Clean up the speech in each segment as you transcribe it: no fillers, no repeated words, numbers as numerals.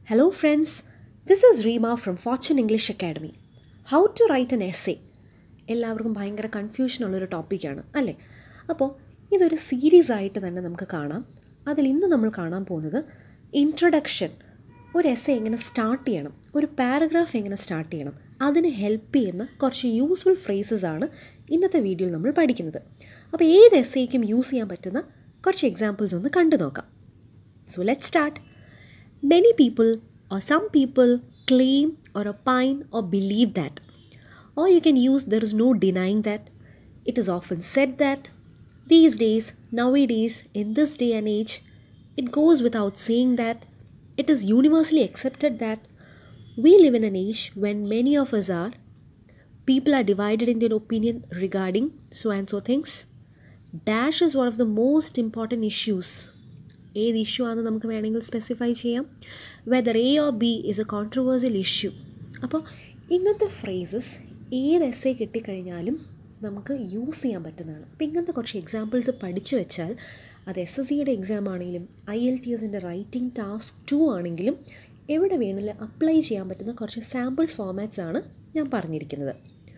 Hello friends, this is Reema from Fortune English Academy. How to write an essay? എല്ലാവർക്കും ഭയങ്കര confusion ഉള്ളൊരു ടോപ്പിക്കാണ് അല്ലേ? അപ്പോൾ ഇതൊരു സീരീസ് ആയിട്ട് തന്നെ നമുക്ക് കാണാം. അതിൽ ഇന്ന് നമ്മൾ കാണാൻ പോകുന്നത് ഇൻട്രൊഡക്ഷൻ. ഒരു എസ്സേ എങ്ങനെ സ്റ്റാർട്ട് ചെയ്യണം, ഒരു പാരഗ്രാഫ് എങ്ങനെ സ്റ്റാർട്ട് ചെയ്യണം, അതിന് ഹെൽപ്പ് ചെയ്യുന്ന കുറച്ച് യൂസ്ഫുൾ ഫ്രേസസ് ആണ് ഇന്നത്തെ വീഡിയോയിൽ നമ്മൾ പഠിക്കുന്നത്. അപ്പോൾ ഏത് എസ്സേക്കും യൂസ് ചെയ്യാൻ പറ്റുന്ന കുറച്ച് എക്സാമ്പിൾസ് ഒന്ന് കണ്ടു നോക്കാം. So let's start. Many people or some people claim or opine or believe that. Or you can use there is no denying that. It is often said that. These days, nowadays, in this day and age, it goes without saying that. It is universally accepted that. We live in an age when many of us are. People are divided in their opinion regarding so and so things. Dash is one of the most important issues. ഏത് issue ആണെന്ന് നമുക്ക് വേണമെങ്കിൽ specify ചെയ്യാം. Whether A or B is a controversial issue. അപ്പോൾ ഇങ്ങനത്തെ phrases ഏത് essay കിട്ടിക്കഴിഞ്ഞാലും നമുക്ക് use ചെയ്യാൻ പറ്റുന്നതാണ്. അപ്പോൾ ഇങ്ങനത്തെ കുറച്ച് എക്സാമ്പിൾസ് പഠിച്ചു വെച്ചാൽ അത് SSCയുടെ എക്സാം ആണെങ്കിലും IELTSൻ്റെ റൈറ്റിംഗ് ടാസ്ക് 2 ആണെങ്കിലും എവിടെ വേണമെങ്കിലും അപ്ലൈ ചെയ്യാൻ പറ്റുന്ന കുറച്ച് സാമ്പിൾ ഫോമാറ്റ്സ് ആണ് ഞാൻ പറഞ്ഞിരിക്കുന്നത്.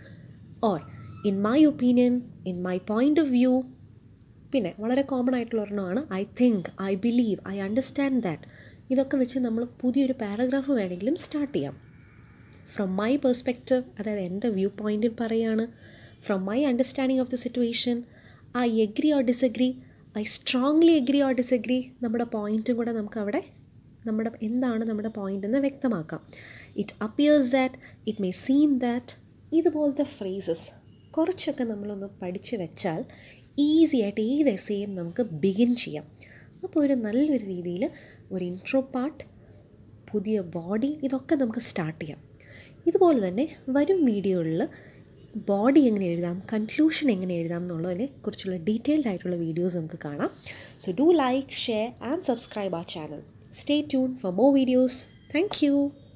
Or in my opinion, in my point of view, പിന്നെ വളരെ കോമൺ ആയിട്ടുള്ള ഒരെണ്ണമാണ് I think, I believe, I understand that. ഇതൊക്കെ വെച്ച് നമ്മൾ പുതിയൊരു പാരഗ്രാഫ് വേണമെങ്കിലും സ്റ്റാർട്ട് ചെയ്യാം. ഫ്രം മൈ പെർസ്പെക്റ്റീവ്, അതായത് എൻ്റെ വ്യൂ പോയിൻറ്റിൽ പറയുകയാണ്. From my understanding of the situation, I agree or disagree, I strongly agree or disagree. നമ്മുടെ പോയിൻറ്റും കൂടെ നമുക്കവിടെ എന്താണ് നമ്മുടെ പോയിൻ്റ് എന്ന് വ്യക്തമാക്കാം. It appears that, it may seem that. ഇതുപോലത്തെ ഫ്രേസസ് കുറച്ചൊക്കെ നമ്മളൊന്ന് പഠിച്ച് വെച്ചാൽ ഈസി ആയിട്ട് ഏത് എസ്സേയും നമുക്ക് ബിഗിൻ ചെയ്യാം. അപ്പോൾ ഒരു നല്ലൊരു രീതിയിൽ ഒരു ഇൻട്രോ പാർട്ട്, പുതിയ ബോഡി, ഇതൊക്കെ നമുക്ക് സ്റ്റാർട്ട് ചെയ്യാം. ഇതുപോലെ തന്നെ വരും വീഡിയോകളിൽ ബോഡി എങ്ങനെ എഴുതാം, കൺക്ലൂഷൻ എങ്ങനെ എഴുതാം എന്നുള്ളതിനെ കുറിച്ചുള്ള ഡീറ്റെയിൽഡ് ആയിട്ടുള്ള വീഡിയോസ് നമുക്ക് കാണാം. So do like, share and subscribe our channel. Stay tune for more videos. Thank U.